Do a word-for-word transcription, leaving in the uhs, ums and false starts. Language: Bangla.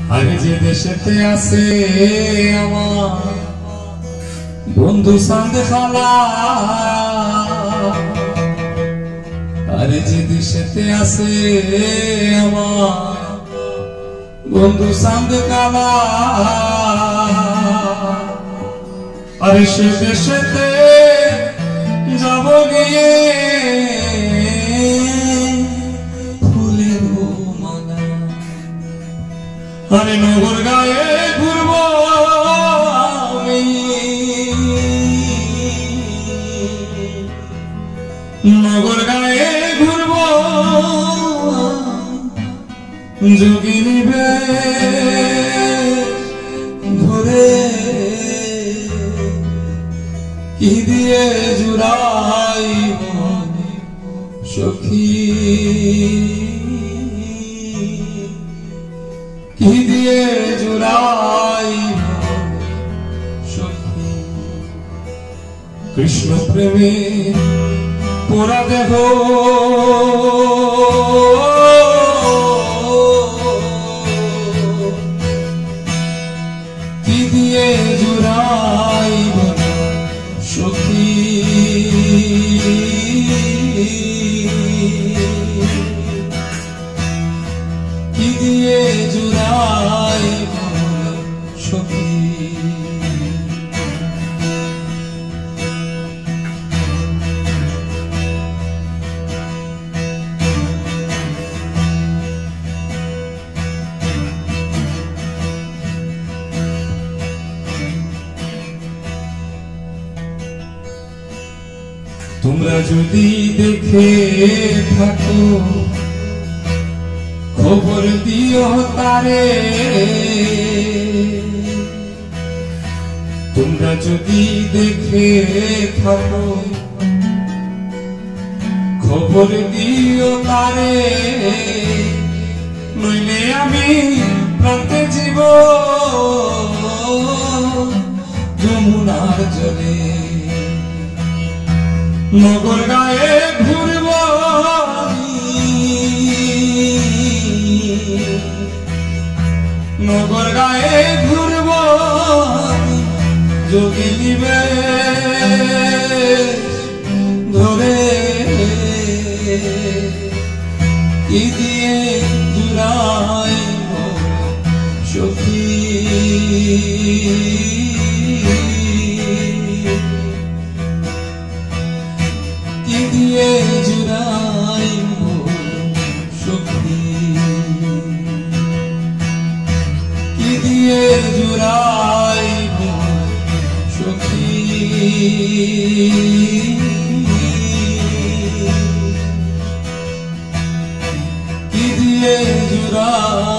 আরে যে দেশেতে আছে আমার বন্ধু চাঁদ খালা, আরে যে দেশেতে আছে আমার বন্ধু চাঁদ কালা, আরে সে দেশেতে যাব গিয়ে ফুলের মালা, আরে নগর গায়ে ঘুরব আমি, নগর গায়ে ঘুরব যোগিনী ধরে কি দিয়ে জুড়াই সখী, কি দিয়ে জুড়াই সখী। কৃষ্ণ প্রেমে পোড়া দেহ কি দিয়ে জুড়াই সখী, কি দিয়ে জুড়াই সখী। তোমরা যদি দেখে থাকো খবর দিও তারে, তোমরা যদি দেখে থাকো খবর দিও তারে, নইলে আমি প্রান্তে জীব যমুনার জলে, নগর গায়ে ঘুরব নগর গায়ে ঘুরব যোগিনী ধরে কি দিয়ে জুড়াই সখী, কি দিয়ে জুড়াই সখী, কি দিয়ে জুড়াই সখী, কি দিয়ে জুড়াই